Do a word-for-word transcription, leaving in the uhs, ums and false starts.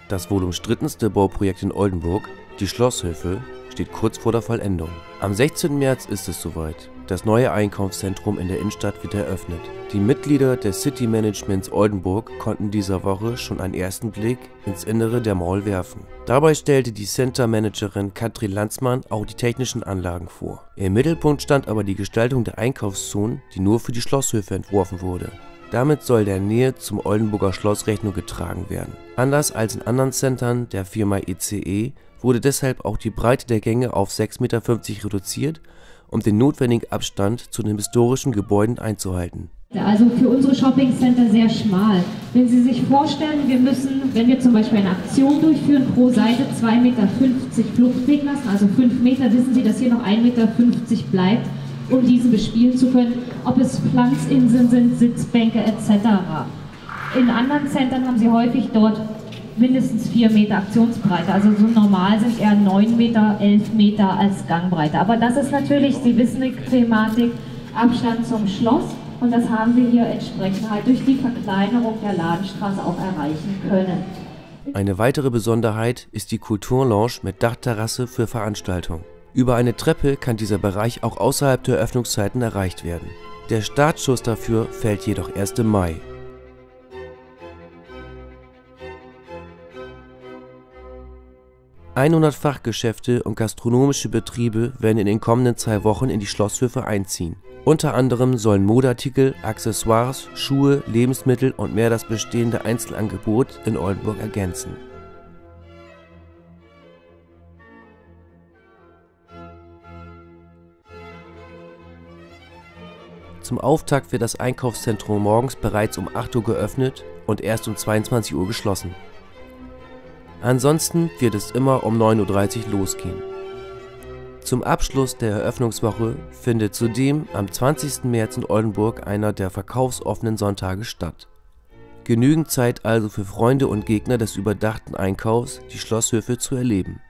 Das wohl umstrittenste Bauprojekt in Oldenburg, die Schlosshöfe, steht kurz vor der Vollendung. Am sechzehnten März ist es soweit. Das neue Einkaufszentrum in der Innenstadt wird eröffnet. Die Mitglieder des City Managements Oldenburg konnten dieser Woche schon einen ersten Blick ins Innere der Mall werfen. Dabei stellte die Center-Managerin Katrin Landsmann auch die technischen Anlagen vor. Im Mittelpunkt stand aber die Gestaltung der Einkaufszonen, die nur für die Schlosshöfe entworfen wurde. Damit soll der Nähe zum Oldenburger Schloss Rechnung getragen werden. Anders als in anderen Centern der Firma E C E wurde deshalb auch die Breite der Gänge auf sechs Komma fünfzig Meter reduziert, um den notwendigen Abstand zu den historischen Gebäuden einzuhalten. Also für unsere Shopping-Center sehr schmal. Wenn Sie sich vorstellen, wir müssen, wenn wir zum Beispiel eine Aktion durchführen, pro Seite zwei Komma fünfzig Meter Fluchtweg lassen, also fünf Meter, wissen Sie, dass hier noch ein Komma fünfzig Meter bleibt, um diesen bespielen zu können, ob es Pflanzinseln sind, Sitzbänke et cetera. In anderen Centern haben Sie häufig dort mindestens vier Meter Aktionsbreite, also so normal sind eher neun Meter, elf Meter als Gangbreite. Aber das ist natürlich, Sie wissen die Thematik, Abstand zum Schloss, und das haben wir hier entsprechend halt durch die Verkleinerung der Ladenstraße auch erreichen können. Eine weitere Besonderheit ist die Kulturlounge mit Dachterrasse für Veranstaltungen. Über eine Treppe kann dieser Bereich auch außerhalb der Öffnungszeiten erreicht werden. Der Startschuss dafür fällt jedoch erst im Mai. hundert Fachgeschäfte und gastronomische Betriebe werden in den kommenden zwei Wochen in die Schlosshöfe einziehen. Unter anderem sollen Modeartikel, Accessoires, Schuhe, Lebensmittel und mehr das bestehende Einzelangebot in Oldenburg ergänzen. Zum Auftakt wird das Einkaufszentrum morgens bereits um acht Uhr geöffnet und erst um zweiundzwanzig Uhr geschlossen. Ansonsten wird es immer um neun Uhr dreißig losgehen. Zum Abschluss der Eröffnungswoche findet zudem am zwanzigsten März in Oldenburg einer der verkaufsoffenen Sonntage statt. Genügend Zeit also für Freunde und Gegner des überdachten Einkaufs, die Schlosshöfe zu erleben.